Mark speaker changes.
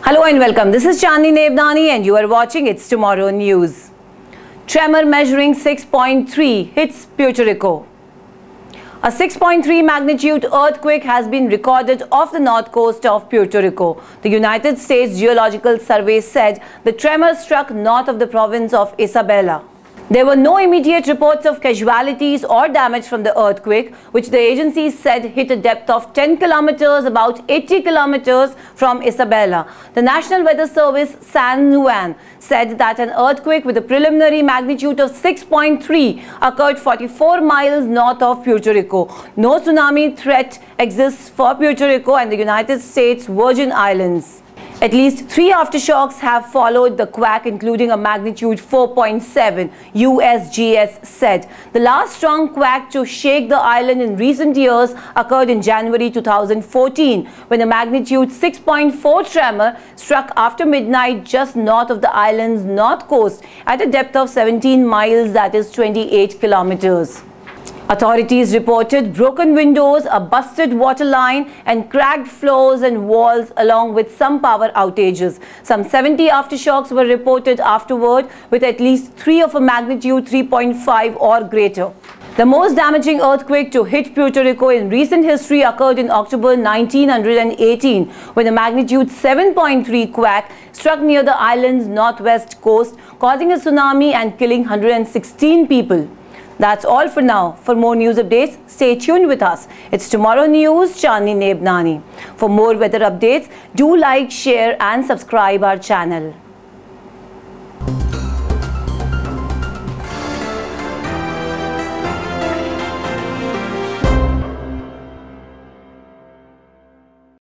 Speaker 1: Hello and welcome. This is Nanoland and you are watching It's Tomorrow News. Tremor measuring 6.3 hits Puerto Rico. A 6.3 magnitude earthquake has been recorded off the north coast of Puerto Rico. The United States Geological Survey said the tremor struck north of the province of Isabela. There were no immediate reports of casualties or damage from the earthquake, which the agency said hit a depth of 10 kilometers, about 80 kilometers from Isabela. The National Weather Service, San Juan, said that an earthquake with a preliminary magnitude of 6.3 occurred 44 miles north of Puerto Rico. No tsunami threat exists for Puerto Rico and the United States Virgin Islands. At least 3 aftershocks have followed the quake, including a magnitude 4.7, USGS said. The last strong quake to shake the island in recent years occurred in January 2014, when a magnitude 6.4 tremor struck after midnight just north of the island's north coast at a depth of 17 miles, that is 28 kilometers. Authorities reported broken windows, a busted water line and cracked floors and walls, along with some power outages. Some 70 aftershocks were reported afterward, with at least 3 of a magnitude 3.5 or greater. The most damaging earthquake to hit Puerto Rico in recent history occurred in October 1918, when a magnitude 7.3 quake struck near the island's northwest coast, causing a tsunami and killing 116 people. That's all for now. For more news updates, stay tuned with us. It's Tomorrow News, Nanoland. For more weather updates, do like, share and subscribe our channel.